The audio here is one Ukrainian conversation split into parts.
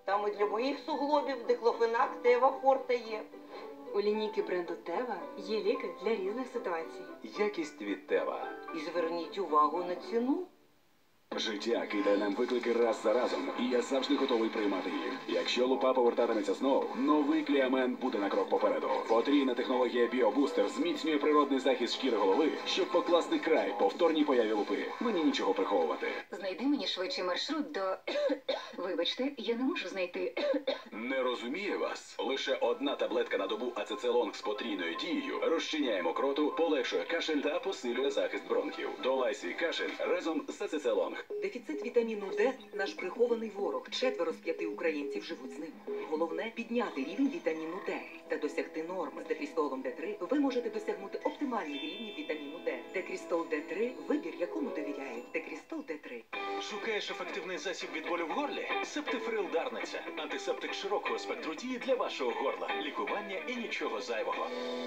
Там і для моїх суглобів диклофенак Тева Форте є. У лінійки бренду Тева є ліки для різних ситуацій. Якість від Тева. І зверніть увагу на ціну. Життя кидає нам виклики раз за разом, і я завжди готовий приймати їх. Якщо лупа повертатиметься знов, новий Кліамен буде на крок попереду. Потрійна технологія Біобустер зміцнює природний захист шкіри голови, щоб покласти край повторній появі лупи. Мені нічого приховувати. Знайди мені швидший маршрут до... Вибачте, я не можу знайти... Не розуміє вас? Лише одна таблетка на добу ацецелонг з потрійною дією розчиняє мокроту, полегшує кашель та посилює захист бронхів. Долай свій кашель разом з ацецелонг. Дефіцит вітаміну Д – наш прихований ворог. 4 з 5 українців живуть з ним. Головне – підняти рівень вітаміну Д та досягти норми. З Декрістолом Д3 ви можете досягнути оптимальних рівнів вітаміну Д. Декрістол Д3 – вибір, якому довіряють. Декрістол Д3. Шукаєш ефективний засіб від болю в горлі? Септифрил Дарниця. Антисептик широкого спектру дії для вашого горла. Лікування і нічого зайвого.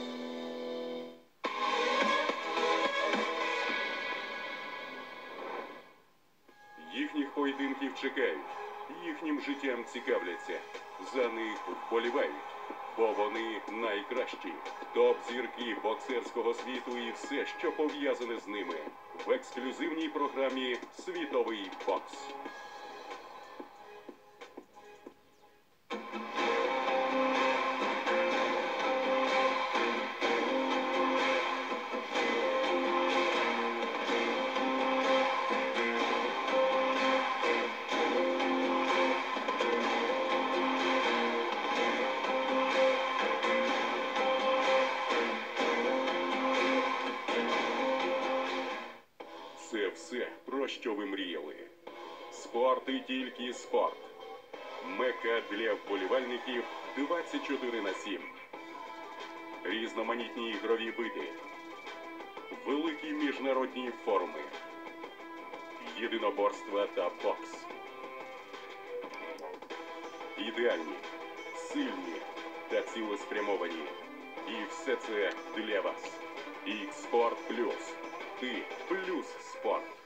Їхніх поєдинків чекають, їхнім життям цікавляться, за них вболівають, бо вони найкращі. Топ-зірки боксерського світу і все, що пов'язане з ними. В ексклюзивній програмі «Світовий бокс». Це все, про що ви мріяли. Спорт і тільки спорт. Мека для вболівальників 24/7. Різноманітні ігрові види. Великі міжнародні форуми. Єдиноборства та бокс. Ідеальні, сильні та цілеспрямовані. І все це для вас. Ікс Спорт Плюс. Ти плюс спорт.